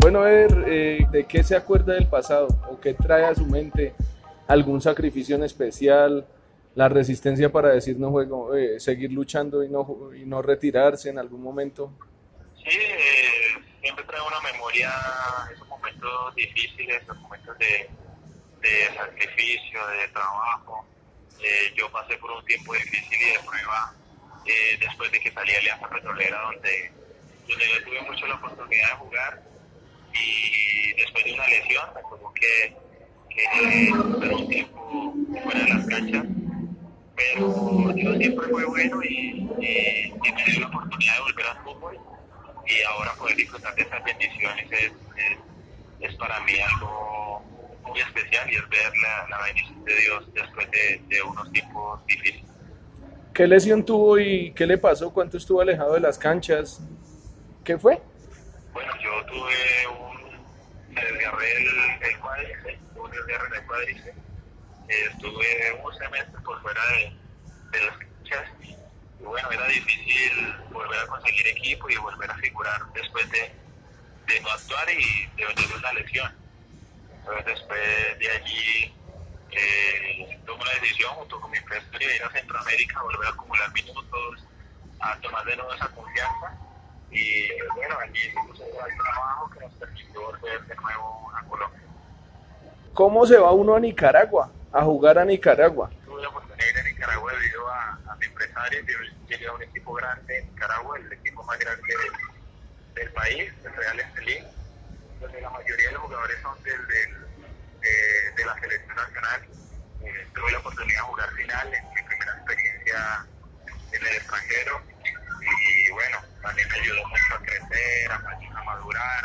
Bueno, Eder, ¿de qué se acuerda del pasado o qué trae a su mente algún sacrificio en especial, la resistencia para decir no juego, seguir luchando y no retirarse en algún momento? Sí, siempre traigo una memoria, esos momentos difíciles, esos momentos de sacrificio, de trabajo. Yo pasé por un tiempo difícil y de prueba después de que salí de Alianza Petrolera, donde yo tuve mucho la oportunidad de jugar y después de una lesión me tuvo que estar un tiempo fuera de las canchas, pero Dios siempre fue bueno y me dio la oportunidad de volver al fútbol y ahora poder disfrutar de estas bendiciones es para mí algo muy especial y es ver la bendición de Dios después de unos tiempos difíciles. ¿Qué lesión tuvo y qué le pasó? ¿Cuánto estuvo alejado de las canchas? ¿Qué fue? Bueno, yo me desgarré el cuádriceps, tuve un desgarre en el cuádriceps, estuve un semestre por fuera de las canchas y bueno, era difícil volver a conseguir equipo y volver a figurar después de no actuar y de venir una lesión. Entonces después de allí tomo la decisión junto con mi empresario de ir a Centroamérica, volver a acumular minutos, a tomar de nuevo esa confianza. Y bueno, allí hicimos un gran trabajo que nos permitió volver de nuevo a Colombia. ¿Cómo se va uno a Nicaragua, a jugar a Nicaragua? Tuve la oportunidad de ir a Nicaragua debido a mi empresario. Yo llegué a un equipo grande en Nicaragua, el equipo más grande del país, el Real Estelí, donde la mayoría de los jugadores son de la selección nacional. Tuve la oportunidad de jugar final en mi primera experiencia en el extranjero y bueno, también me ayudó mucho a crecer, a madurar,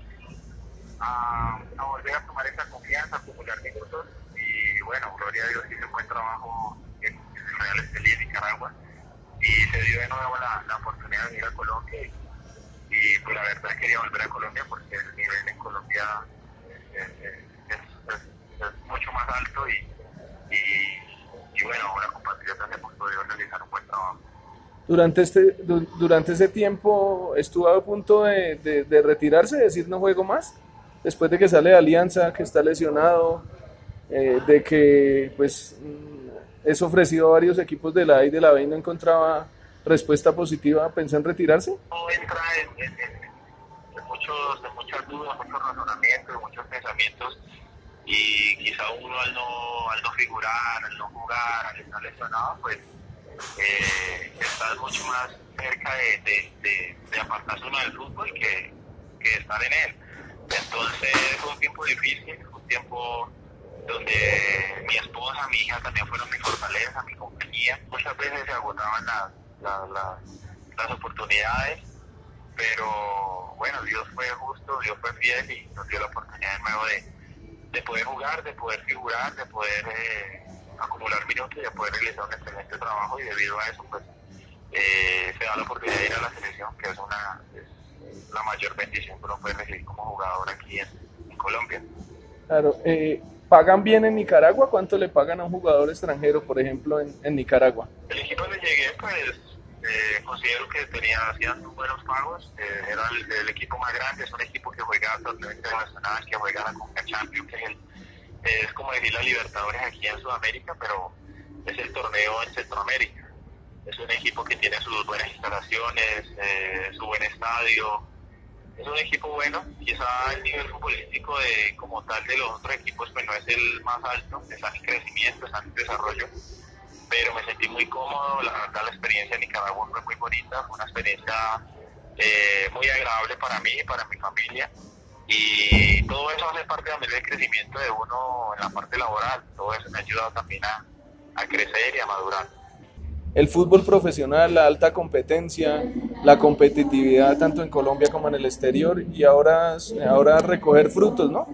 a volver a tomar esa confianza, a acumular minutos y bueno, gloria a Dios hice un buen trabajo en el Real Estelí de Nicaragua y se dio de nuevo la oportunidad de venir a Colombia y pues la verdad quería volver a Colombia porque el nivel en Colombia es mucho más alto y bueno, ahora compatriotas hemos podido realizar un buen trabajo. Durante ese tiempo estuvo a punto de retirarse, de decir no juego más, después de que sale de Alianza, que está lesionado, de que pues es ofrecido a varios equipos de la A y de la B y no encontraba respuesta positiva, pensó en retirarse. No entra en muchas dudas, muchos razonamientos, muchos pensamientos y quizá uno al no figurar, al no jugar, al estar lesionado, pues estar mucho más cerca de apartarse uno del fútbol que estar en él. Entonces fue un tiempo difícil, fue un tiempo donde mi esposa, mi hija también fueron mi fortaleza, mi compañía. Muchas veces se agotaban las oportunidades, pero bueno, Dios fue justo, Dios fue fiel y nos dio la oportunidad de nuevo de poder jugar, de poder figurar, de poder acumular minutos y de poder realizar un excelente trabajo y debido a eso pues se da la oportunidad de ir a la selección, que es la mayor bendición que uno puede recibir como jugador aquí en Colombia. Claro, ¿pagan bien en Nicaragua? ¿Cuánto le pagan a un jugador extranjero, por ejemplo, en Nicaragua? El equipo donde llegué pues considero que hacían buenos pagos, era el equipo más grande, es un equipo que juega torneo internacional, que juega la Conca Champions, es como decir la Libertadores aquí en Sudamérica, pero es el torneo en Centroamérica. Es un equipo que tiene sus buenas instalaciones, su buen estadio. Es un equipo bueno, quizá el nivel futbolístico como tal de los otros equipos pues no es el más alto, están en crecimiento, están en desarrollo, pero me sentí muy cómodo, la verdad la experiencia en Nicaragua fue muy bonita, fue una experiencia muy agradable para mí y para mi familia y todo eso hace parte también del crecimiento de uno en la parte laboral, todo eso me ha ayudado también a crecer y a madurar. El fútbol profesional, la alta competencia, la competitividad tanto en Colombia como en el exterior y ahora recoger frutos, ¿no?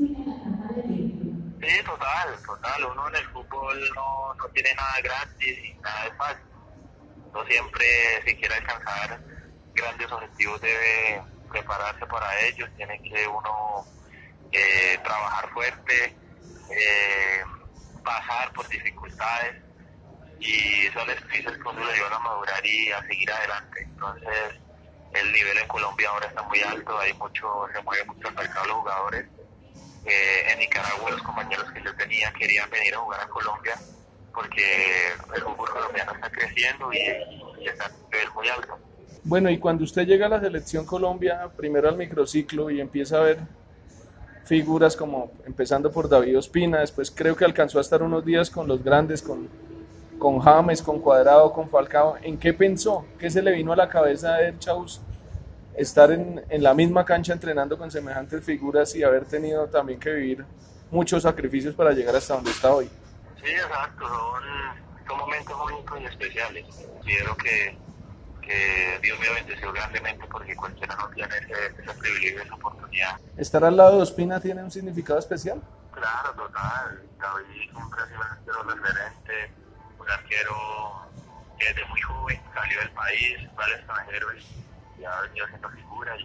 Sí, total, uno en el fútbol no tiene nada gratis y nada de fácil. No siempre, si quiere alcanzar grandes objetivos, debe prepararse para ellos, tiene que uno trabajar fuerte, eh, pasar por dificultades y son experiencias que uno le llevan a madurar y a seguir adelante. Entonces, el nivel en Colombia ahora está muy alto, se mueve mucho el mercado de los jugadores. En Nicaragua los compañeros que yo tenía querían venir a jugar a Colombia porque el fútbol colombiano está creciendo y está a un nivel muy alto. Bueno, y cuando usted llega a la selección Colombia, primero al microciclo y empieza a ver figuras como empezando por David Ospina, después creo que alcanzó a estar unos días con los grandes, con James, con Cuadrado, con Falcao. ¿En qué pensó? ¿Qué se le vino a la cabeza a Eder Chaus estar en la misma cancha entrenando con semejantes figuras y haber tenido también que vivir muchos sacrificios para llegar hasta donde está hoy? Sí, exacto, son momentos únicos y especiales. Considero que Dios me bendeció grandemente porque cualquiera no tiene ese privilegio, esa oportunidad. ¿Estar al lado de Ospina tiene un significado especial? Claro, total. David siempre ha sido un arquero referente, un arquero que desde muy joven salió del país, fue al extranjero y ha venido haciendo figura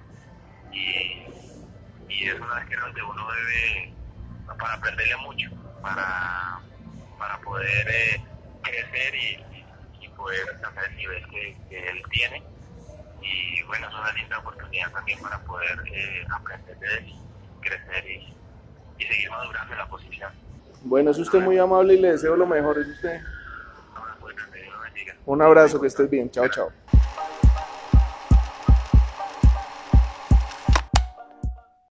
y es un arquero donde uno debe, para aprenderle mucho, para poder crecer y poder alcanzar el nivel que él tiene. Y bueno, es una linda oportunidad también para poder aprender de él, crecer y seguir madurando en la posición. Bueno, es usted muy amable y le deseo lo mejor. Es usted. Bueno, pues, que Dios lo bendiga. Un abrazo, que estés bien. Chao, chao.